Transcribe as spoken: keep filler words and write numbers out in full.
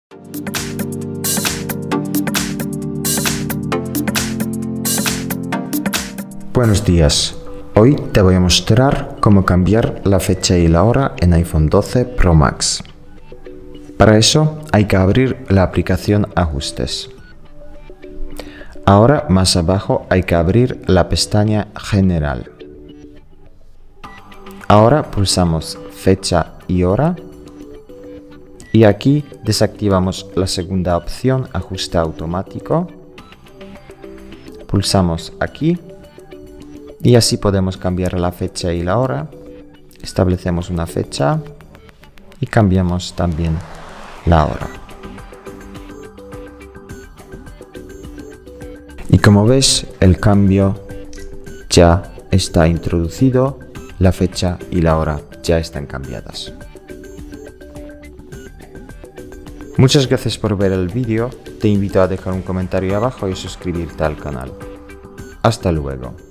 Buenos días, hoy te voy a mostrar cómo cambiar la fecha y la hora en iPhone doce Pro Max. Para eso hay que abrir la aplicación Ajustes. Ahora más abajo hay que abrir la pestaña General. Ahora pulsamos Fecha y hora y aquí desactivamos la segunda opción Ajuste automático. Pulsamos aquí. Y así podemos cambiar la fecha y la hora. Establecemos una fecha y cambiamos también la hora. Y como ves, el cambio ya está introducido, la fecha y la hora ya están cambiadas. Muchas gracias por ver el vídeo, te invito a dejar un comentario abajo y suscribirte al canal. Hasta luego.